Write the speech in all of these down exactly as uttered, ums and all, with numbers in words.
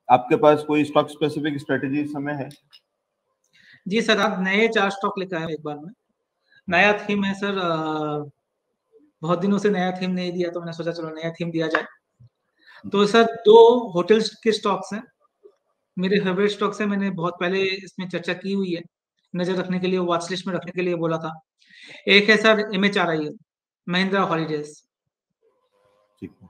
आपके पास कोई stock specific strategy इस समय है? जी सर, आप नए चार स्टॉक लेकर आए एक बार में। नया थीम है सर, बहुत दिनों से नया थीम नहीं दिया, तो मैंने सोचा चलो नया थीम दिया जाए। तो सर दो होटल्स के स्टॉक्स हैं, मेरे फेवरेट स्टॉक्स हैं, मैंने बहुत पहले इसमें चर्चा की हुई है, नजर रखने के लिए, वॉच लिस्ट में रखने के लिए बोला था। एक है sir M H R I L, Mahindra holidays. ठीक है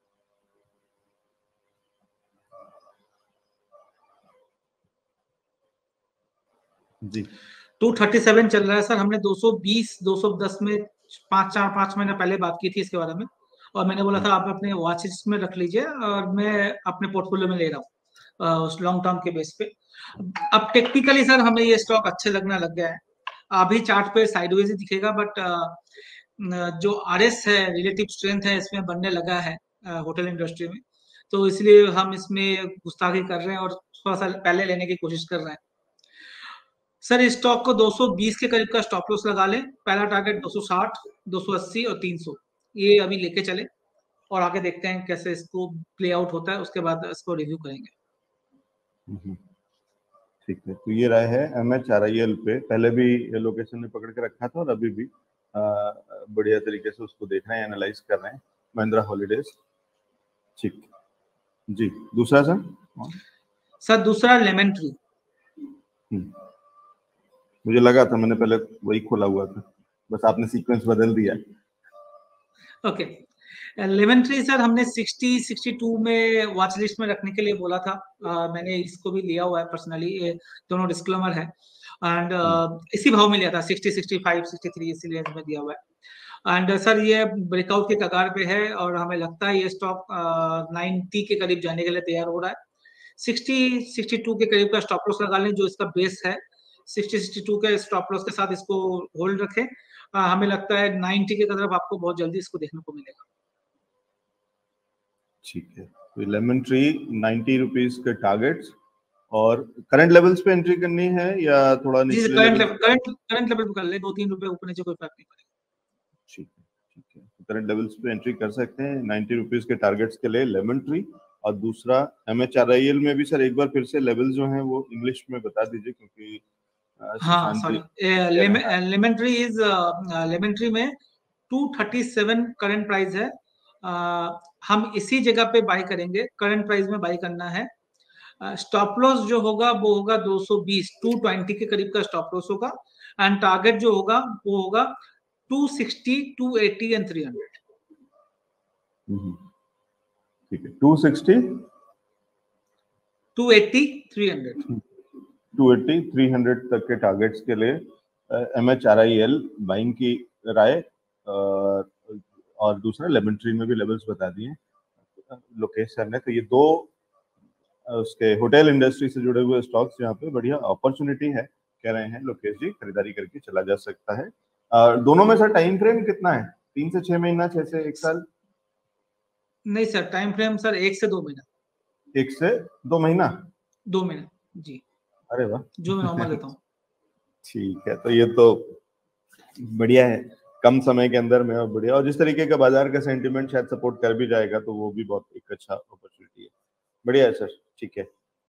जी। टू थर्टी सेवन चल रहा है सर, हमने दो सौ बीस दो सौ दस में पांच चार पांच महीने पहले बात की थी इसके बारे में, और मैंने बोला था आप अपने वॉच लिस्ट में रख लीजिए, और मैं अपने पोर्टफोलियो में ले रहा हूँ उस लॉन्ग टर्म के बेस पे। अब टेक्निकली सर हमें ये स्टॉक अच्छे लगने लग गया है। अभी चार्ट पे साइडवेज ही दिखेगा, बट जो आर एस है, रिलेटिव स्ट्रेंथ है, इसमें बनने लगा है होटल इंडस्ट्री में, तो इसलिए हम इसमें गुस्ताखी कर रहे हैं और थोड़ा सा पहले लेने की कोशिश कर रहे हैं। सर इस स्टॉक को दो सौ बीस के करीब का स्टॉप लॉस लगा लें, पहला टारगेट दो सौ साठ, दो सौ अस्सी और तीन सौ, ये अभी लेके चले, और आगे देखते हैं कैसे इसको प्ले आउट होता है, उसके बाद इसको रिव्यू करेंगे। ठीक है, तो ये राय है M H R I L पे, पहले भी लोकेशन में पकड़ के रखा था और अभी भी आ, बढ़िया तरीके से उसको देख रहे हैं, एनालाइज कर रहे हैं, महिंद्रा हॉलीडेज। ठीक जी। दूसरा सर? सर दूसरा लेमन ट्री। मुझे लगा था, मैंने पहले वही खोला हुआ था, बस आपने सीक्वेंस बदल दिया। ओके, लेमन ट्री सर हमने साठ बासठ में वॉच लिस्ट में रखने के लिए बोला था, uh, मैंने इसको भी लिया हुआ है पर्सनली, दोनों डिस्क्लेमर है, एंड uh, इसी भाव में लिया था, साठ, पैंसठ, तिरसठ, इसी रेंज में दिया हुआ है। एंड सर ये ब्रेकआउट के कगार पे है, और हमें लगता है ये स्टॉक नब्बे के करीब जाने के लिए तैयार हो रहा है। साठ, बासठ के करीब का स्टॉप लॉस लगा लें, जो इसका बेस है, साठ, बासठ के स्टॉप लॉस के साथ इसको होल्ड रखें। uh, हमें लगता है नब्बे के तरफ आपको बहुत जल्दी इसको देखने को मिलेगा। ठीक है, तो लेमन ट्री नाइन्टी रुपीज के टारगेट्स, और करंट लेवल्स पे एंट्री करनी है या थोड़ा नीचे? Current level current current level पे कर ले, दो तीन रुपए ऊपर नीचे कोई फर्क नहीं पड़ेगा। ठीक है, ठीक है, तो करंट लेवल्स पे एंट्री कर सकते हैं नाइन्टी रुपीज के टारगेट्स के लिए लेमन ट्री। और दूसरा M H R I L में भी सर एक बार फिर से लेवल जो हैं वो इंग्लिश में बता दीजिए, क्योंकि हाँ sorry, lemon tree is lemon tree में two thirty seven current price है, uh, हम इसी जगह पे बाय करेंगे, करंट प्राइस में बाय करना है। स्टॉप uh, लॉस जो होगा वो होगा दो सौ बीस, दो सौ बीस के करीब का स्टॉप लॉस होगा, एंड टारगेट जो होगा वो होगा दो सौ साठ, दो सौ अस्सी एंड तीन सौ। ठीक है, दो सौ साठ, दो सौ अस्सी, तीन सौ, दो सौ अस्सी, तीन सौ तक के टारगेट्स के लिए M H R I L buying की राय। और दूसरा लेमन ट्री में भी लेवल्स बता दिए लोकेश सर ने। तो ये दो उसके होटल इंडस्ट्री से जुड़े हुए स्टॉक्स जहाँ पे बढ़िया अपॉर्चुनिटी है, कह रहे हैं लोकेश जी, खरीदारी करके चला जा सकता है। आ, दोनों में सर टाइम फ्रेम कितना है? तीन से छह महीना, छह से एक साल? नहीं सर, टाइम फ्रेम सर एक से दो महीना। एक से दो महीना दो महीना जी। अरे वाह, जो मैं नॉर्मल लेता हूँ। ठीक है, तो ये तो बढ़िया है, कम समय के अंदर में और बढ़िया, और जिस तरीके का बाजार का सेंटिमेंट शायद सपोर्ट कर भी जाएगा, तो वो भी बहुत एक अच्छा अपॉर्चुनिटी है। बढ़िया है सर, ठीक है।